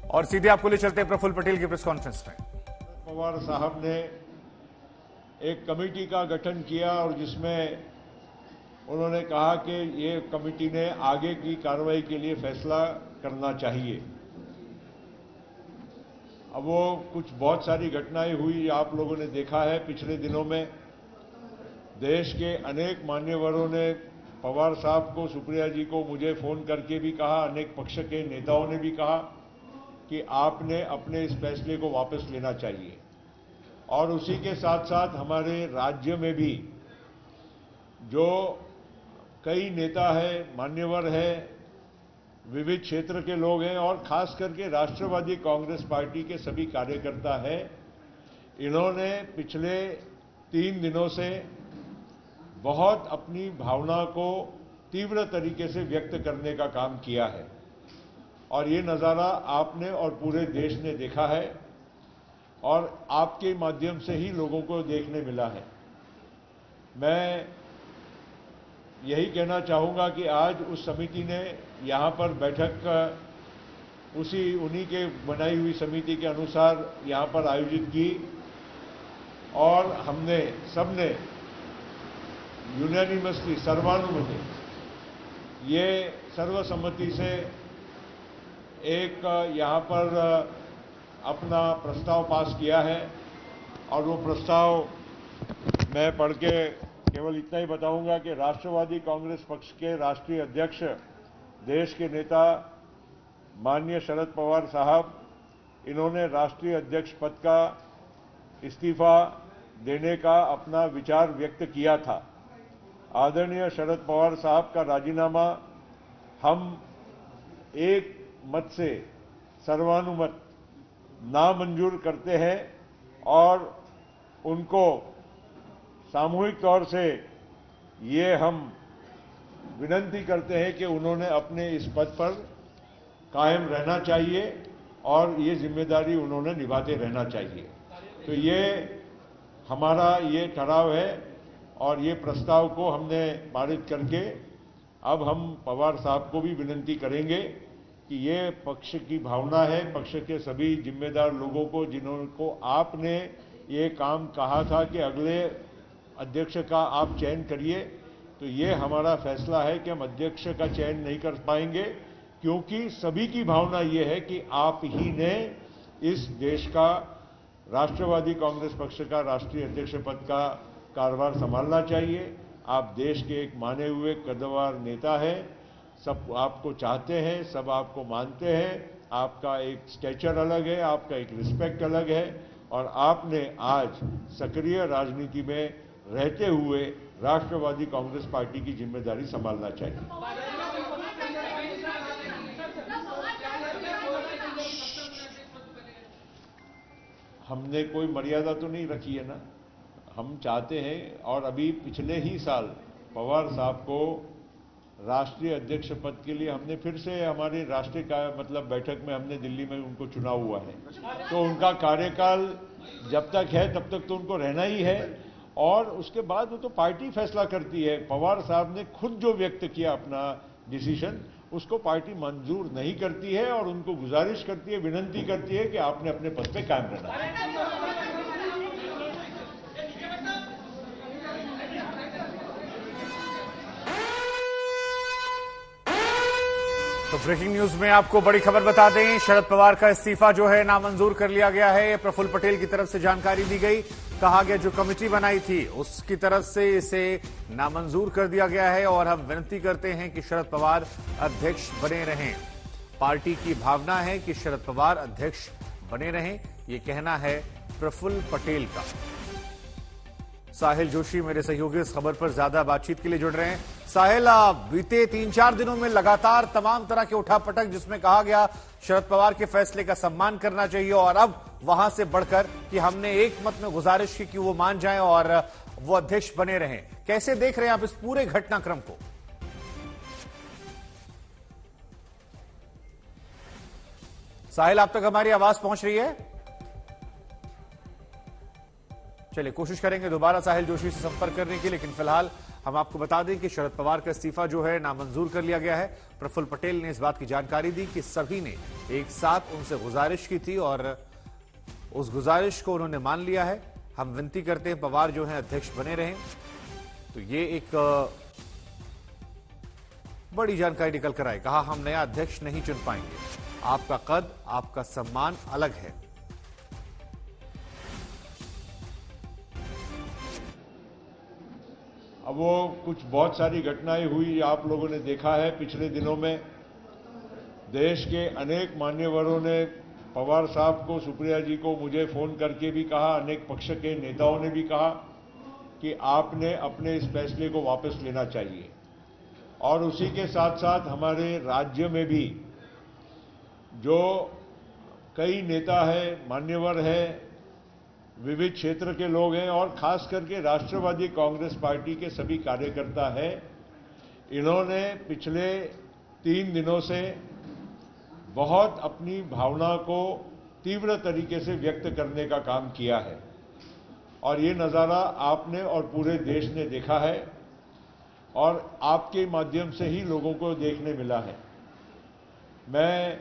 और सीधे आपको ले चलते हैं प्रफुल्ल पटेल की प्रेस कॉन्फ्रेंस में। पवार साहब ने एक कमेटी का गठन किया और जिसमें उन्होंने कहा कि ये कमेटी ने आगे की कार्रवाई के लिए फैसला करना चाहिए। अब वो कुछ बहुत सारी घटनाएं हुई, आप लोगों ने देखा है पिछले दिनों में देश के अनेक मान्यवरों ने पवार साहब को, सुप्रिया जी को मुझे फोन करके भी कहा, अनेक पक्ष के नेताओं ने भी कहा कि आपने अपने इस फैसले को वापस लेना चाहिए। और उसी के साथ साथ हमारे राज्य में भी जो कई नेता हैं, मान्यवर हैं, विविध क्षेत्र के लोग हैं और खास करके राष्ट्रवादी कांग्रेस पार्टी के सभी कार्यकर्ता हैं, इन्होंने पिछले 3 दिनों से बहुत अपनी भावना को तीव्र तरीके से व्यक्त करने का काम किया है और ये नज़ारा आपने और पूरे देश ने देखा है और आपके माध्यम से ही लोगों को देखने मिला है। मैं यही कहना चाहूँगा कि आज उस समिति ने यहाँ पर बैठक उन्हीं के बनाई हुई समिति के अनुसार यहाँ पर आयोजित की और हमने सबने यूनानिमसली, सर्वानुमति, ये सर्वसम्मति से एक यहाँ पर अपना प्रस्ताव पास किया है और वो प्रस्ताव मैं पढ़ के केवल इतना ही बताऊंगा कि राष्ट्रवादी कांग्रेस पक्ष के राष्ट्रीय अध्यक्ष, देश के नेता माननीय शरद पवार साहब, इन्होंने राष्ट्रीय अध्यक्ष पद का इस्तीफा देने का अपना विचार व्यक्त किया था। आदरणीय शरद पवार साहब का राजीनामा हम एक मत से सर्वानुमत नामंजूर करते हैं और उनको सामूहिक तौर से ये हम विनती करते हैं कि उन्होंने अपने इस पद पर कायम रहना चाहिए और ये जिम्मेदारी उन्होंने निभाते रहना चाहिए। तो ये हमारा ये ठहराव है और ये प्रस्ताव को हमने पारित करके अब हम पवार साहब को भी विनती करेंगे कि ये पक्ष की भावना है, पक्ष के सभी जिम्मेदार लोगों को जिनको आपने ये काम कहा था कि अगले अध्यक्ष का आप चयन करिए, तो ये हमारा फैसला है कि हम अध्यक्ष का चयन नहीं कर पाएंगे क्योंकि सभी की भावना ये है कि आप ही ने इस देश का राष्ट्रवादी कांग्रेस पक्ष का राष्ट्रीय अध्यक्ष पद का कारभार संभालना चाहिए। आप देश के एक माने हुए कद्दावर नेता हैं, सब आपको चाहते हैं, सब आपको मानते हैं, आपका एक स्टेचर अलग है, आपका एक रिस्पेक्ट अलग है और आपने आज सक्रिय राजनीति में रहते हुए राष्ट्रवादी कांग्रेस पार्टी की जिम्मेदारी संभालना चाहिए। हमने कोई मर्यादा तो नहीं रखी है ना, हम चाहते हैं और अभी पिछले ही साल पवार साहब को राष्ट्रीय अध्यक्ष पद के लिए हमने फिर से हमारी राष्ट्रीय बैठक में हमने दिल्ली में उनको चुना हुआ है, तो उनका कार्यकाल जब तक है तब तक तो उनको रहना ही है और उसके बाद वो तो पार्टी फैसला करती है। पवार साहब ने खुद जो व्यक्त किया अपना डिसीजन, उसको पार्टी मंजूर नहीं करती है और उनको गुजारिश करती है, विनती करती है कि आपने अपने पद पे कायम रहना है। तो ब्रेकिंग न्यूज में आपको बड़ी खबर बता दें, शरद पवार का इस्तीफा जो है नामंजूर कर लिया गया है। प्रफुल्ल पटेल की तरफ से जानकारी दी गई, कहा गया जो कमेटी बनाई थी उसकी तरफ से इसे नामंजूर कर दिया गया है और हम विनती करते हैं कि शरद पवार अध्यक्ष बने रहें। पार्टी की भावना है कि शरद पवार अध्यक्ष बने रहें, ये कहना है प्रफुल्ल पटेल का। साहिल जोशी मेरे सहयोगी इस खबर पर ज्यादा बातचीत के लिए जुड़ रहे हैं। साहिल, बीते 3-4 दिनों में लगातार तमाम तरह के उठापटक जिसमें कहा गया शरद पवार के फैसले का सम्मान करना चाहिए और अब वहां से बढ़कर कि हमने एक मत में गुजारिश की कि वो मान जाएं और वो अध्यक्ष बने रहें। कैसे देख रहे हैं आप इस पूरे घटनाक्रम को? साहिल, आप तक हमारी आवाज पहुंच रही है? चलिए कोशिश करेंगे दोबारा साहिल जोशी से संपर्क करने की, लेकिन फिलहाल हम आपको बता दें कि शरद पवार का इस्तीफा जो है नामंजूर कर लिया गया है। प्रफुल्ल पटेल ने इस बात की जानकारी दी कि सभी ने एक साथ उनसे गुजारिश की थी और उस गुजारिश को उन्होंने मान लिया है। हम विनती करते हैं पवार जो है अध्यक्ष बने रहें। तो ये एक बड़ी जानकारी निकल कर आई। कहा हम नया अध्यक्ष नहीं चुन पाएंगे, आपका कद आपका सम्मान अलग है। अब वो कुछ बहुत सारी घटनाएं हुई, आप लोगों ने देखा है पिछले दिनों में। देश के अनेक मान्यवरों ने पवार साहब को, सुप्रिया जी को मुझे फोन करके भी कहा, अनेक पक्ष के नेताओं ने भी कहा कि आपने अपने इस फैसले को वापस लेना चाहिए। और उसी के साथ साथ हमारे राज्य में भी जो कई नेता है, मान्यवर है, विविध क्षेत्र के लोग हैं और खास करके राष्ट्रवादी कांग्रेस पार्टी के सभी कार्यकर्ता हैं, इन्होंने पिछले 3 दिनों से बहुत अपनी भावना को तीव्र तरीके से व्यक्त करने का काम किया है। और ये नज़ारा आपने और पूरे देश ने देखा है और आपके माध्यम से ही लोगों को देखने मिला है। मैं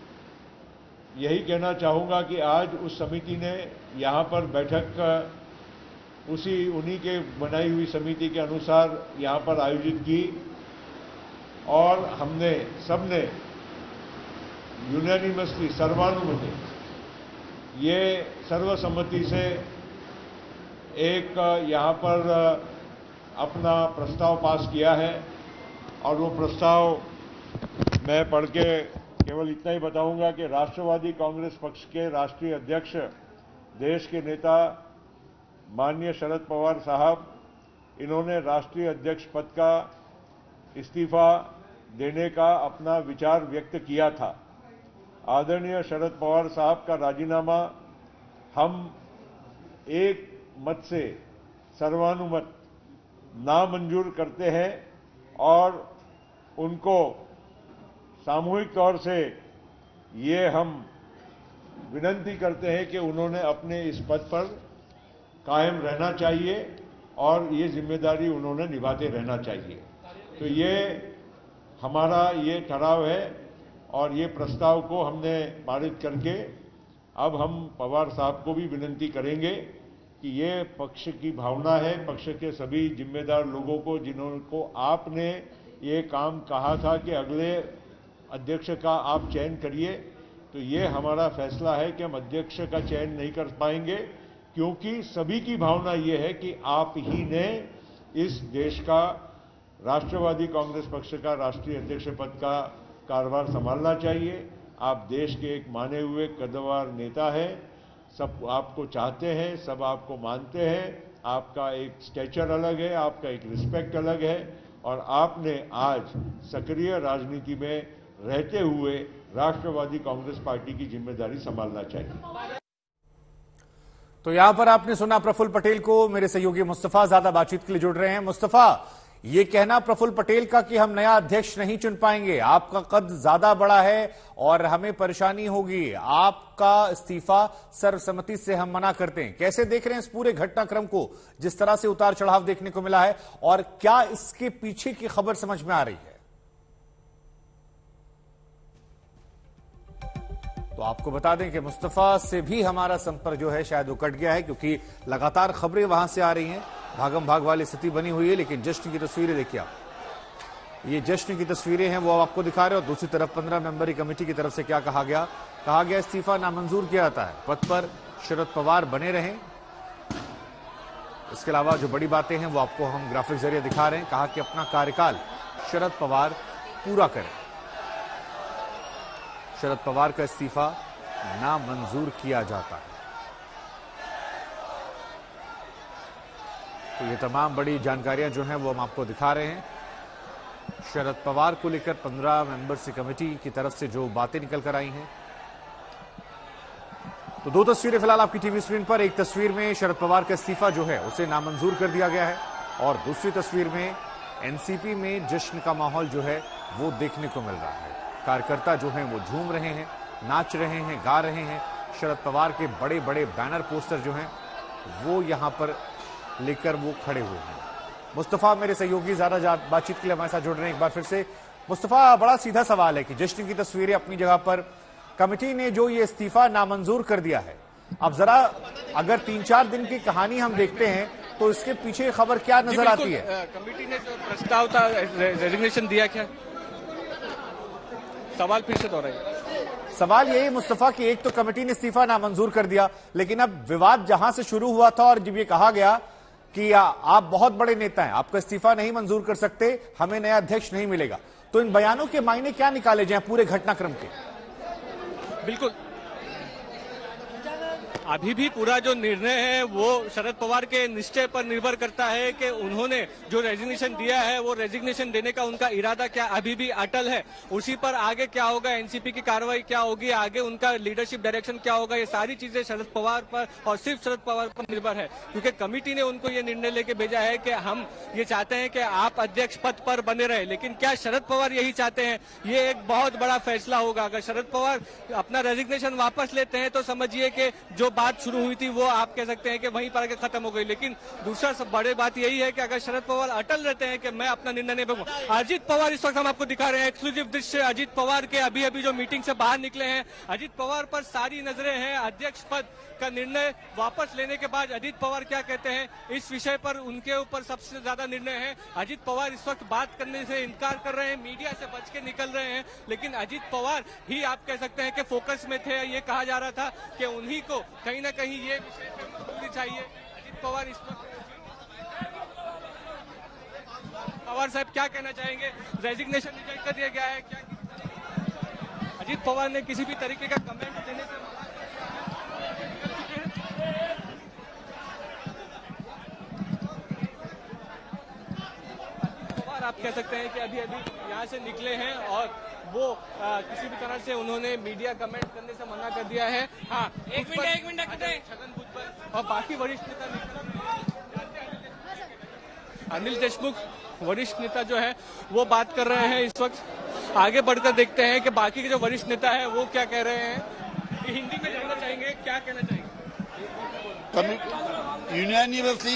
यही कहना चाहूंगा कि आज उस समिति ने यहाँ पर बैठक उन्हीं के बनाई हुई समिति के अनुसार यहाँ पर आयोजित की और हमने सबने यूनानिमसली, सर्वानुमति, ये सर्वसम्मति से एक यहाँ पर अपना प्रस्ताव पास किया है। और वो प्रस्ताव मैं पढ़ के केवल इतना ही बताऊंगा कि राष्ट्रवादी कांग्रेस पक्ष के राष्ट्रीय अध्यक्ष, देश के नेता माननीय शरद पवार साहब, इन्होंने राष्ट्रीय अध्यक्ष पद का इस्तीफा देने का अपना विचार व्यक्त किया था। आदरणीय शरद पवार साहब का राजीनामा हम एक मत से सर्वानुमत नामंजूर करते हैं और उनको सामूहिक तौर से ये हम विनती करते हैं कि उन्होंने अपने इस पद पर कायम रहना चाहिए और ये जिम्मेदारी उन्होंने निभाते रहना चाहिए। तो ये हमारा ये ठहराव है और ये प्रस्ताव को हमने पारित करके अब हम पवार साहब को भी विनती करेंगे कि ये पक्ष की भावना है, पक्ष के सभी जिम्मेदार लोगों को, जिनको आपने ये काम कहा था कि अगले अध्यक्ष का आप चयन करिए, तो ये हमारा फैसला है कि हम अध्यक्ष का चयन नहीं कर पाएंगे, क्योंकि सभी की भावना ये है कि आप ही ने इस देश का राष्ट्रवादी कांग्रेस पक्ष का राष्ट्रीय अध्यक्ष पद का कारभार संभालना चाहिए। आप देश के एक माने हुए कद्दावर नेता हैं, सब आपको चाहते हैं, सब आपको मानते हैं, आपका एक स्टेचर अलग है, आपका एक रिस्पेक्ट अलग है और आपने आज सक्रिय राजनीति में रहते हुए राष्ट्रवादी कांग्रेस पार्टी की जिम्मेदारी संभालना चाहिए। तो यहां पर आपने सुना प्रफुल्ल पटेल को। मेरे सहयोगी मुस्तफा ज्यादा बातचीत के लिए जुड़ रहे हैं। मुस्तफा, ये कहना प्रफुल्ल पटेल का कि हम नया अध्यक्ष नहीं चुन पाएंगे, आपका कद ज्यादा बड़ा है और हमें परेशानी होगी, आपका इस्तीफा सर्वसम्मति से हम मना करते हैं, कैसे देख रहे हैं इस पूरे घटनाक्रम को, जिस तरह से उतार चढ़ाव देखने को मिला है, और क्या इसके पीछे की खबर समझ में आ रही है? तो आपको बता दें कि मुस्तफा से भी हमारा संपर्क जो है शायद वो कट गया है, क्योंकि लगातार खबरें वहां से आ रही हैं, भागम भाग वाली स्थिति बनी हुई है। लेकिन जश्न की तस्वीरें देखिए आप, ये जश्न की तस्वीरें हैं वो आपको दिखा रहे हैं। और दूसरी तरफ 15 मेंबरी कमेटी की तरफ से क्या कहा गया इस्तीफा नामंजूर किया जाता है, पद पर शरद पवार बने रहें। इसके अलावा जो बड़ी बातें हैं वो आपको हम ग्राफिक जरिए दिखा रहे हैं। कहा कि अपना कार्यकाल शरद पवार पूरा करें। शरद पवार का इस्तीफा नामंजूर किया जाता है। तो ये तमाम बड़ी जानकारियां जो हैं वो हम आपको दिखा रहे हैं। शरद पवार को लेकर 15 मेंबर्स की कमेटी की तरफ से जो बातें निकल कर आई हैं। तो दो तस्वीरें फिलहाल आपकी टीवी स्क्रीन पर। एक तस्वीर में शरद पवार का इस्तीफा जो है उसे नामंजूर कर दिया गया है और दूसरी तस्वीर में एनसीपी में जश्न का माहौल जो है वो देखने को मिल रहा है। कार्यकर्ता जो हैं वो झूम रहे हैं, नाच रहे हैं, गा रहे हैं। शरद पवार के बड़े बड़े बैनर पोस्टर जो हैं वो यहां पर लेकर वो खड़े हुए हैं। मुस्तफा मेरे सहयोगी ज्यादा बातचीत के लिए हमारे साथ जुड़ रहे हैं एक बार फिर से। मुस्तफा, बड़ा सीधा सवाल है कि जश्न की तस्वीरें अपनी जगह पर, कमेटी ने जो ये इस्तीफा नामंजूर कर दिया है, अब जरा अगर 3-4 दिन की कहानी हम देखते हैं तो इसके पीछे खबर क्या नजर आती है? कमेटी ने जो प्रस्ताव था रेजिग्नेशन दिया, क्या सवाल फिर से दोहराइए। सवाल यही मुस्तफा कि एक तो कमेटी ने इस्तीफा नामंजूर कर दिया, लेकिन अब विवाद जहां से शुरू हुआ था और जब ये कहा गया कि आप बहुत बड़े नेता हैं, आपका इस्तीफा नहीं मंजूर कर सकते, हमें नया अध्यक्ष नहीं मिलेगा, तो इन बयानों के मायने क्या निकाले जाएं पूरे घटनाक्रम के? बिल्कुल, अभी भी पूरा जो निर्णय है वो शरद पवार के निश्चय पर निर्भर करता है कि उन्होंने जो रेजिग्नेशन दिया है वो रेजिग्नेशन देने का उनका इरादा क्या अभी भी अटल है, उसी पर आगे क्या होगा, एनसीपी की कार्रवाई क्या होगी, आगे उनका लीडरशिप डायरेक्शन क्या होगा, ये सारी चीजें शरद पवार पर और सिर्फ शरद पवार पर निर्भर है। क्योंकि कमेटी ने उनको ये निर्णय लेके भेजा है कि हम ये चाहते हैं कि आप अध्यक्ष पद पर बने रहे, लेकिन क्या शरद पवार यही चाहते हैं, ये एक बहुत बड़ा फैसला होगा। अगर शरद पवार अपना रेजिग्नेशन वापस लेते हैं तो समझिए कि जो बात शुरू हुई थी वो आप कह सकते हैं कि वहीं पर आके खत्म हो गई। लेकिन दूसरा सब बड़ी बात यही है कि अगर शरद पवार अटल रहते हैं कि मैं अपना निर्णय नहीं बदलूंगा। अजीत पवार इस वक्त हम आपको दिखा रहे हैं एक्सक्लूसिव दृश्य अजीत पवार के, अभी अभी जो मीटिंग से बाहर निकले हैं। अजीत पवार पर सारी नजरें हैं। अध्यक्ष पद का निर्णय वापस लेने के बाद अजीत पवार क्या कहते हैं इस विषय पर उनके ऊपर सबसे ज्यादा निर्णय है। अजीत पवार इस वक्त बात करने से इनकार कर रहे हैं, मीडिया से बच के निकल रहे हैं, लेकिन अजीत पवार ही आप कह सकते हैं कि फोकस में थे। ये कहा जा रहा था कि उन्हीं को कहीं ना कहीं ये विषय पे बोलनी चाहिए। अजीत पवार इस वक्त, पवार साहब क्या कहना चाहेंगे, रेजिग्नेशन रिजेक्ट कर दिया गया है, क्या अजीत पवार ने किसी भी तरीके का कमेंट देने से आप कह सकते हैं कि अभी अभी यहाँ से निकले हैं और वो किसी भी तरह से उन्होंने मीडिया कमेंट करने से मना कर दिया है। हाँ, एक मिनट छगन भुजबल और बाकी वरिष्ठ नेता, अनिल देशमुख वरिष्ठ नेता जो है वो बात कर रहे हैं इस वक्त। आगे बढ़कर देखते हैं कि बाकी के जो वरिष्ठ नेता है वो क्या कह रहे हैं। हिंदी में जानना चाहेंगे, क्या कहना चाहेंगे। यूनानिमसली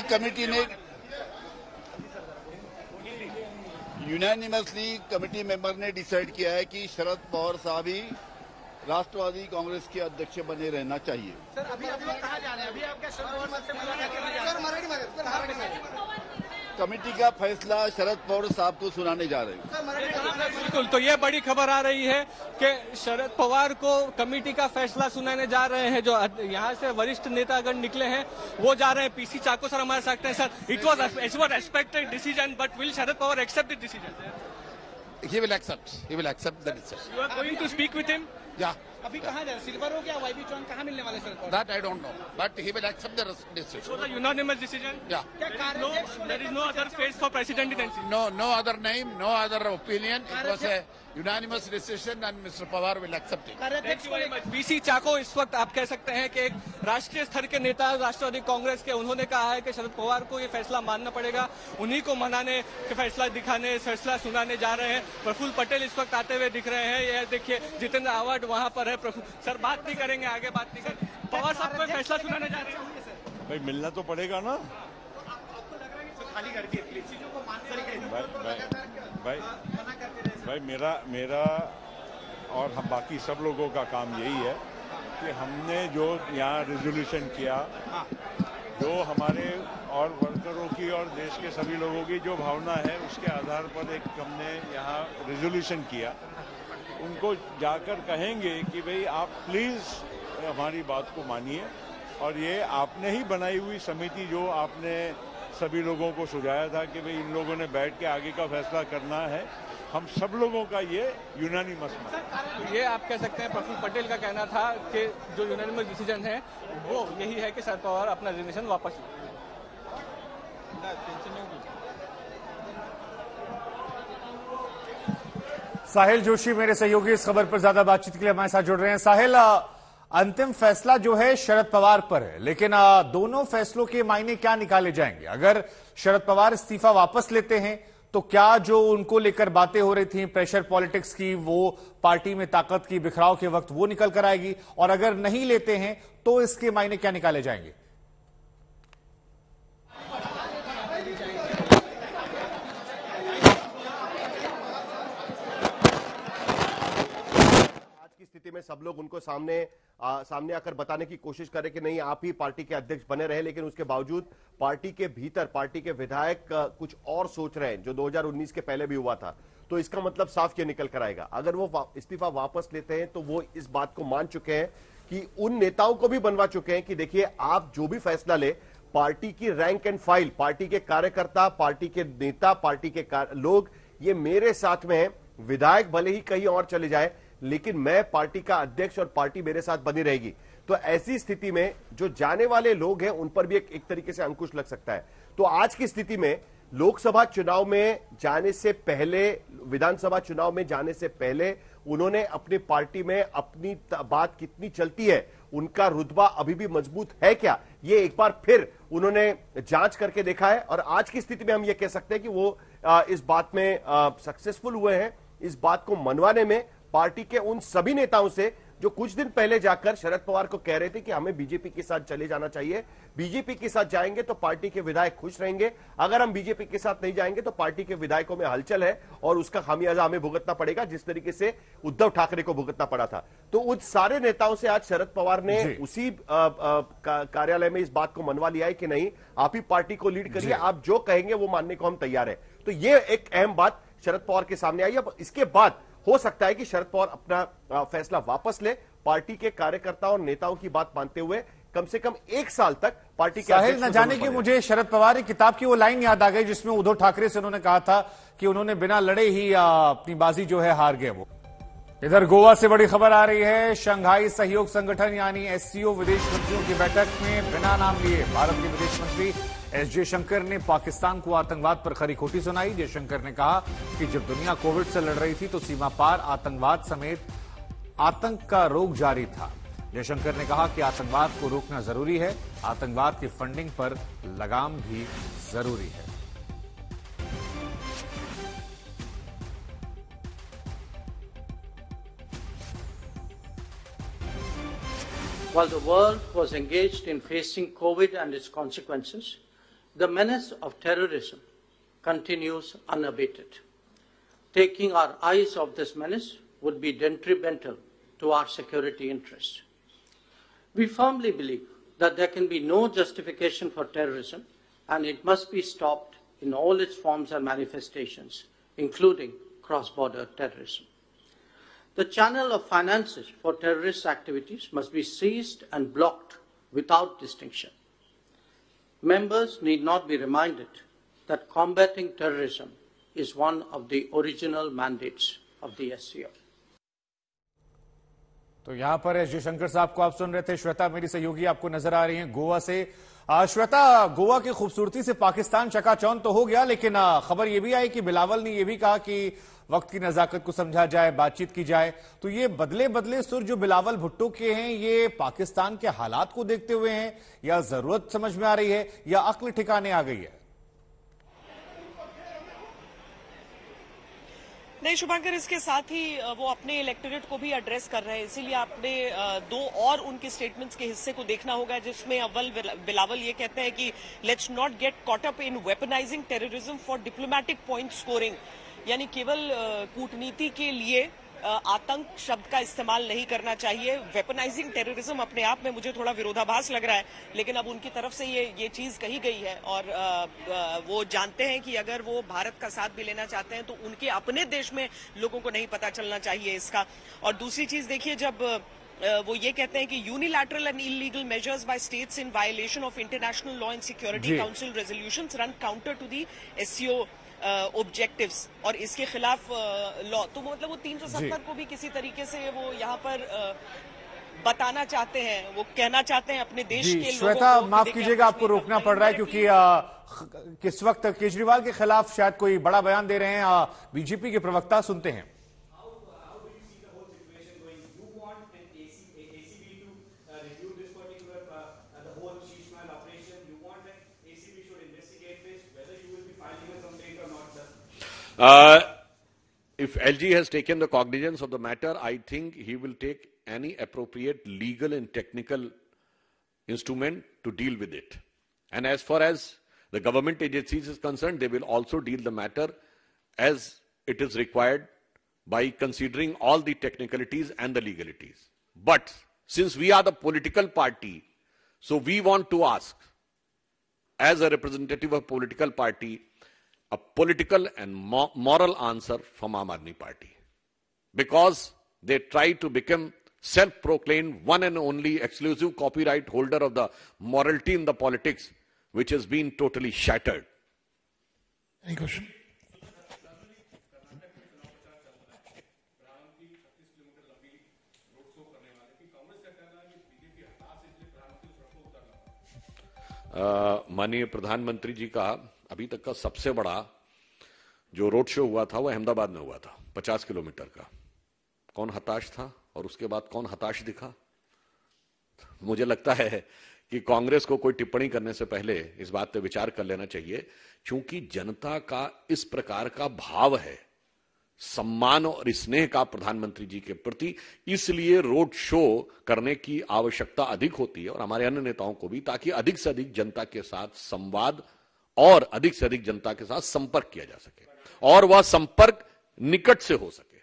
कमेटी मेंबर ने डिसाइड किया है कि शरद पवार साहब ही राष्ट्रवादी कांग्रेस के अध्यक्ष बने रहना चाहिए। सर अभी आप लोग कहाँ जा रहे हैं? अभी आप क्या शरद पवार से मुलाकात करने जा रहे हैं? कमेटी का फैसला शरद पवार साहब को सुनाने जा रहे हैं। बिल्कुल, तो ये बड़ी खबर आ रही है कि शरद पवार को कमेटी का फैसला सुनाने जा रहे हैं। जो यहाँ से वरिष्ठ नेतागण निकले हैं वो जा रहे हैं। पीसी चाको सर हमारे साथ हैं। Sir, it was expected decision, but will Sharad Pawar accept the decision? He will accept the decision. You are going to speak with him? Yeah. अभी कहाँ जा रहे हैं? सिल्वर हो गया, वाईबी चौन कहाँ मिलने वाले Sharad Pawar? That I don't know, but he will accept the decision. So the unanimous decision? Yeah. क्या कार्याध्यक्ष? There is no other face for president in NCP. No other name, no other opinion. It was a unanimous decision, and Mr. Pawar will accept it. कार्याध्यक्ष को लेकर PC चाको इस वक्त आप कह सकते हैं कि एक राष्ट्रीय स्तर के नेता राष्ट्रवादी कांग्रेस के, उन्होंने कहा है कि शरद पवार को ये फैसला मानना पड़ेगा। उन्हीं को मनाने के फैसला दिखाने, फैसला सुनाने जा रहे हैं। प्रफुल्ल पटेल इस वक्त आते हुए दिख रहे हैं। ये देखिए जितेंद्र आवाड वहां पर है। सर बात नहीं करेंगे, आगे बात नहीं करेंगे। पवार साहब को फैसला सुनाने जा रहे हैं। भाई मिलना तो पड़ेगा ना। भाई मेरा और हम बाकी सब लोगों का काम यही है कि हमने जो यहाँ रेजोल्यूशन किया, जो हमारे और वर्करों की और देश के सभी लोगों की जो भावना है उसके आधार पर एक हमने यहाँ रेजोल्यूशन किया। उनको जाकर कहेंगे कि भाई आप प्लीज हमारी बात को मानिए, और ये आपने ही बनाई हुई समिति जो आपने सभी लोगों को सुझाया था कि भाई इन लोगों ने बैठ के आगे का फैसला करना है, हम सब लोगों का ये यूनानिमस माना। ये आप कह सकते हैं प्रफुल्ल पटेल का कहना था कि जो यूनानिमस डिसीजन है वो यही है कि शरद पवार अपना रेजिग्नेशन वापस लें। साहिल जोशी मेरे सहयोगी इस खबर पर ज्यादा बातचीत के लिए हमारे साथ जुड़ रहे हैं। साहिल, अंतिम फैसला जो है शरद पवार पर है, लेकिन दोनों फैसलों के मायने क्या निकाले जाएंगे? अगर शरद पवार इस्तीफा वापस लेते हैं तो क्या जो उनको लेकर बातें हो रही थी प्रेशर पॉलिटिक्स की, वो पार्टी में ताकत की बिखराव के वक्त वो निकल कर आएगी, और अगर नहीं लेते हैं तो इसके मायने क्या निकाले जाएंगे? स्थिति में सब लोग उनको सामने आकर बताने की कोशिश करें कि नहीं आप ही पार्टी के अध्यक्ष बने रहे, लेकिन उसके बावजूद पार्टी के भीतर पार्टी के विधायक कुछ और सोच रहे हैं जो 2019 के पहले भी हुआ था, तो इसका मतलब साफ ये निकल कर आएगा। अगर वो इस्तीफा वापस लेते हैं तो वो इस बात को मान चुके हैं कि उन नेताओं को भी बनवा चुके हैं कि देखिए आप जो भी फैसला ले, पार्टी की रैंक एंड फाइल, पार्टी के कार्यकर्ता, पार्टी के नेता, पार्टी के लोग ये मेरे साथ में है। विधायक भले ही कहीं और चले जाए, लेकिन मैं पार्टी का अध्यक्ष और पार्टी मेरे साथ बनी रहेगी। तो ऐसी स्थिति में जो जाने वाले लोग हैं उन पर भी एक तरीके से अंकुश लग सकता है। तो आज की स्थिति में लोकसभा चुनाव में जाने से पहले, विधानसभा चुनाव में जाने से पहले उन्होंने अपनी पार्टी में अपनी बात कितनी चलती है, उनका रुतबा अभी भी मजबूत है क्या, ये एक बार फिर उन्होंने जांच करके देखा है। और आज की स्थिति में हम ये कह सकते हैं कि वो इस बात में सक्सेसफुल हुए हैं, इस बात को मनवाने में पार्टी के उन सभी नेताओं से जो कुछ दिन पहले जाकर शरद पवार को कह रहे थे कि हमें बीजेपी के साथ चले जाना चाहिए, बीजेपी के साथ जाएंगे तो पार्टी के विधायक खुश रहेंगे, अगर हम बीजेपी के साथ नहीं जाएंगे तो पार्टी के विधायकों में हलचल है और उसका खामियाजा हमें भुगतना पड़ेगा, जिस तरीके से उद्धव ठाकरे को भुगतना पड़ा था। तो उन सारे नेताओं से आज शरद पवार ने उसी कार्यालय में इस बात को मनवा लिया है कि नहीं आप ही पार्टी को लीड करिए, आप जो कहेंगे वो मानने को हम तैयार है। तो ये एक अहम बात शरद पवार के सामने आई। अब इसके बाद हो सकता है कि शरद पवार अपना फैसला वापस ले, पार्टी के कार्यकर्ताओं और नेताओं की बात मानते हुए कम से कम 1 साल तक पार्टी के साहिल न जाने की मुझे शरद पवार की किताब की वो लाइन याद आ गई जिसमें उद्धव ठाकरे से उन्होंने कहा था कि उन्होंने बिना लड़े ही अपनी बाजी जो है हार गए। वो इधर गोवा से बड़ी खबर आ रही है। शंघाई सहयोग संगठन यानी एससीओ विदेश मंत्रियों की बैठक में बिना नाम लिए भारत के विदेश मंत्री एस जयशंकर ने पाकिस्तान को आतंकवाद पर खरी खोटी सुनाई। जयशंकर ने कहा कि जब दुनिया कोविड से लड़ रही थी तो सीमा पार आतंकवाद समेत आतंक का रोग जारी था। जयशंकर ने कहा कि आतंकवाद को रोकना जरूरी है, आतंकवाद की फंडिंग पर लगाम भी जरूरी है। While the world was engaged in facing COVID and its consequences, the menace of terrorism continues unabated. Taking our eyes off this menace would be detrimental to our security interests. We firmly believe that there can be no justification for terrorism and it must be stopped in all its forms and manifestations, including cross-border terrorism. The channel of finances for terrorist activities must be seized and blocked without distinction. Members need not be reminded that combating terrorism is one of the original mandates of the SCO. तो यहां पर S Jaishankar साहब को आप सुन रहे थे। श्वेता मेरी सहयोगी आपको नजर आ रही हैं गोवा से। श्वेता, गोवा की खूबसूरती से पाकिस्तान चकाचौंध तो हो गया, लेकिन खबर यह भी आई कि बिलावल ने यह भी कहा कि वक्त की नजाकत को समझा जाए, बातचीत की जाए। तो ये बदले बदले सुर जो बिलावल भुट्टो के हैं, ये पाकिस्तान के हालात को देखते हुए हैं या जरूरत समझ में आ रही है या अक्ल ठिकाने आ गई है? नहीं शुभंकर, इसके साथ ही वो अपने इलेक्टोरेट को भी एड्रेस कर रहे हैं, इसीलिए आपने 2 और उनके स्टेटमेंट्स के हिस्से को देखना होगा, जिसमें अव्वल बिलावल ये कहते हैं कि let's not get caught up in weaponising terrorism for diplomatic point scoring, यानी केवल कूटनीति के लिए आतंक शब्द का इस्तेमाल नहीं करना चाहिए। वेपनाइजिंग टेररिज्म अपने आप में मुझे थोड़ा विरोधाभास लग रहा है, लेकिन अब उनकी तरफ से ये चीज कही गई है और वो जानते हैं कि अगर वो भारत का साथ भी लेना चाहते हैं तो उनके अपने देश में लोगों को नहीं पता चलना चाहिए इसका। और दूसरी चीज देखिए, जब वो ये कहते हैं कि unilateral and illegal measures by states in violation of international law and security council resolutions run counter to the SCO objectives, और इसके खिलाफ लॉ, तो मतलब वो 370 को भी किसी तरीके से वो यहाँ पर बताना चाहते हैं, वो कहना चाहते हैं अपने देश के लोगों को। श्वेता, माफ कीजिएगा, आपको रोकना पड़ रहा है क्योंकि किस वक्त केजरीवाल के खिलाफ शायद कोई बड़ा बयान दे रहे हैं बीजेपी के प्रवक्ता, सुनते हैं। If LG has taken the cognizance of the matter, I think he will take any appropriate legal and technical instrument to deal with it. And as far as the government agencies is concerned, they will also deal the matter as it is required by considering all the technicalities and the legalities. But since we are the political party, so we want to ask, as a representative of political party, a political and moral answer from Aam Aadmi Party. Because they try to become self-proclaimed one and only exclusive copyright holder of the morality in the politics, which has been totally shattered. Any question? माननीय प्रधानमंत्री जी का अभी तक का सबसे बड़ा जो road show हुआ था वो अहमदाबाद में हुआ था, 50 किलोमीटर का। कौन हताश था और उसके बाद कौन हताश दिखा? मुझे लगता है कि कांग्रेस को कोई टिप्पणी करने से पहले इस बात पे विचार कर लेना चाहिए, क्योंकि जनता का इस प्रकार का भाव है, सम्मान और स्नेह का प्रधानमंत्री जी के प्रति, इसलिए रोड शो करने की आवश्यकता अधिक होती है और हमारे अन्य नेताओं को भी, ताकि अधिक से अधिक जनता के साथ संवाद और अधिक से अधिक जनता के साथ संपर्क किया जा सके और वह संपर्क निकट से हो सके।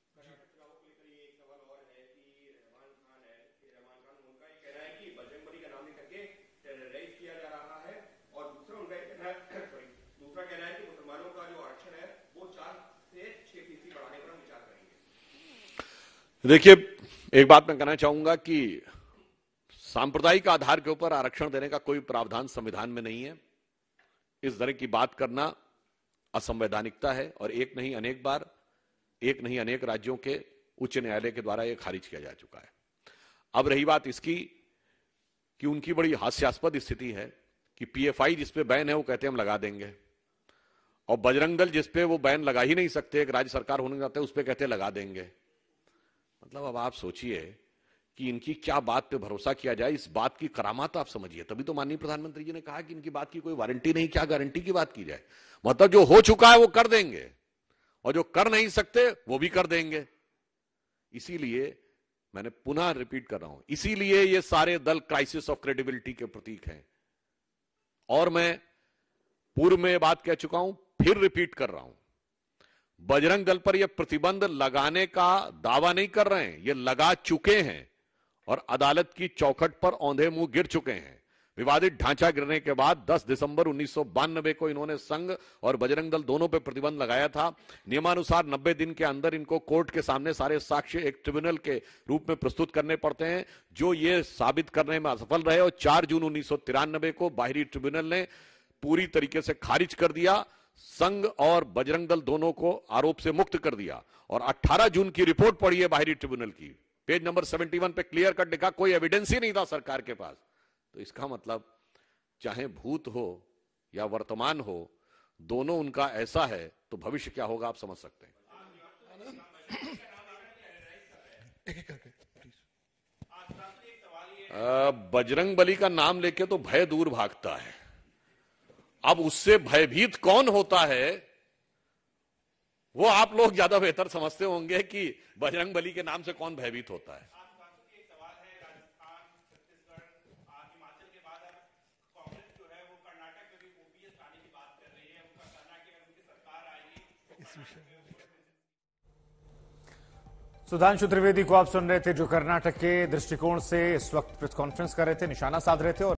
देखिए, एक बात मैं कहना चाहूंगा कि सांप्रदायिक आधार के ऊपर आरक्षण देने का कोई प्रावधान संविधान में नहीं है। इस तरह की बात करना असंवैधानिकता है और एक नहीं अनेक बार, एक नहीं अनेक राज्यों के उच्च न्यायालय के द्वारा यह खारिज किया जा चुका है। अब रही बात इसकी कि उनकी बड़ी हास्यास्पद स्थिति है कि पीएफआई जिस पे बैन है वो कहते हैं हम लगा देंगे, और बजरंग दल जिस पे वो बैन लगा ही नहीं सकते, एक राज्य सरकार होने जाते उस पे कहते हैं लगा देंगे। मतलब अब आप सोचिए कि इनकी क्या बात पे भरोसा किया जाए, इस बात की करामात आप समझिए। तभी तो माननीय प्रधानमंत्री जी ने कहा कि इनकी बात की कोई वारंटी नहीं, क्या गारंटी की बात की जाए। मतलब जो हो चुका है वो कर देंगे और जो कर नहीं सकते वो भी कर देंगे। इसीलिए मैंने पुनः रिपीट कर रहा हूं, इसीलिए ये सारे दल क्राइसिस ऑफ क्रेडिबिलिटी के प्रतीक हैं। और मैं पूर्व में बात कह चुका हूं, फिर रिपीट कर रहा हूं, बजरंग दल पर यह प्रतिबंध लगाने का दावा नहीं कर रहे हैं, ये लगा चुके हैं और अदालत की चौखट पर औंधे मुंह गिर चुके हैं। विवादित ढांचा गिरने के बाद 10 दिसंबर 1992 को इन्होंने संघ और बजरंग दल दोनों पर प्रतिबंध लगाया था। नियमानुसार 90 दिन के अंदर इनको कोर्ट के सामने सारे साक्ष्य एक ट्रिब्यूनल के रूप में प्रस्तुत करने पड़ते हैं, जो ये साबित करने में असफल रहे और 4 जून 1993 को बाहरी ट्रिब्यूनल ने पूरी तरीके से खारिज कर दिया। संघ और बजरंग दल दोनों को आरोप से मुक्त कर दिया और 18 जून की रिपोर्ट पढ़ी है बाहरी ट्रिब्यूनल की, पेज नंबर 71 पे क्लियर कट लिखा, कोई एविडेंस ही नहीं था सरकार के पास। तो इसका मतलब चाहे भूत हो या वर्तमान हो, दोनों उनका ऐसा है, तो भविष्य क्या होगा आप समझ सकते हैं। बजरंग बली का नाम लेके तो भय दूर भागता है। अब उससे भयभीत कौन होता है वो आप लोग ज्यादा बेहतर समझते होंगे कि बजरंग बली के नाम से कौन भयभीत होता है। सुधांशु त्रिवेदी को आप सुन रहे थे, जो कर्नाटक के दृष्टिकोण से इस वक्त प्रेस कॉन्फ्रेंस कर रहे थे, निशाना साध रहे थे। और